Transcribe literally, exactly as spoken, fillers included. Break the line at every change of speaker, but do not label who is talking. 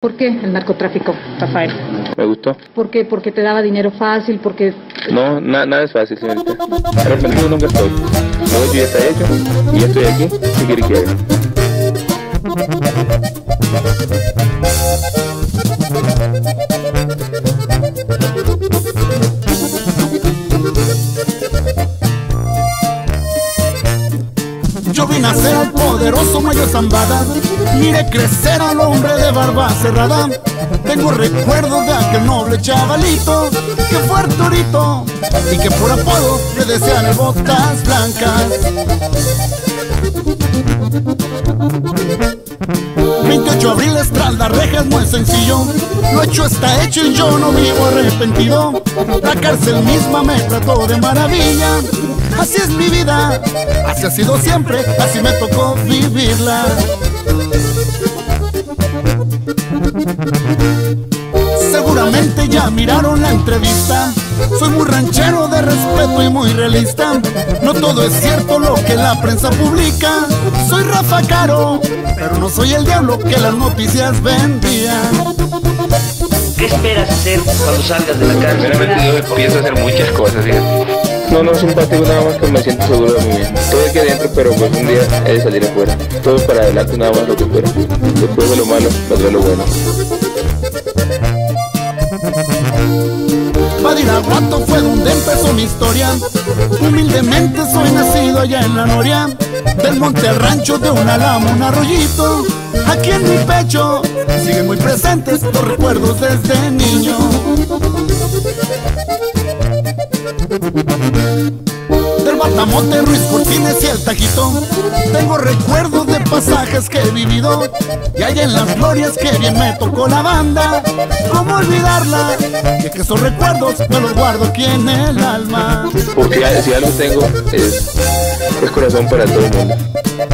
¿Por qué el narcotráfico, Rafael?
Me gustó.
¿Por qué? ¿Porque te daba dinero fácil? ¿Porque...?
No, na nada es fácil, señorita. Arrepentido nunca estoy. Lo hecho ya está hecho y ya estoy aquí. ¿Qué quiere que haga?
Yo vi nacer al poderoso Mayo Zambada, mire crecer al hombre de barba cerrada. Tengo recuerdos de aquel noble chavalito que fue Arturito y que por apodo le decían el Botas Blancas. veintiocho de abril tras las rejas, muy sencillo. Lo hecho está hecho y yo no vivo arrepentido. La cárcel misma me trató de maravilla. Así es mi vida, así ha sido siempre, así me tocó vivirla. Seguramente ya miraron la entrevista. Soy muy ranchero de respeto y muy realista. No todo es cierto lo que la prensa publica. Soy Rafa Caro, pero no soy el diablo que las noticias vendían.
¿Qué esperas hacer cuando salgas de la cárcel?
Primeramente yo pienso hacer muchas cosas, fíjate. No, no simpático, nada más que me siento seguro de mí mismo. Estoy aquí adentro, pero pues un día he de salir afuera. Todo para adelante, nada más lo que fuera. Después de lo malo, vendrá lo bueno.
Badiraguato fue donde empezó mi historia. Humildemente soy nacido allá en la Noria. Del monte al rancho, de un álamo, un arroyito. Aquí en mi pecho siguen muy presentes los recuerdos desde niño. Del Matamote, Ruiz Cortines y el Tajito tengo recuerdos de pasajes que he vivido. Y allá en las glorias que bien me tocó la banda. ¿Cómo olvidarla? Que, que esos recuerdos me los guardo aquí en el alma.
Porque si algo tengo es, es corazón para todo el mundo.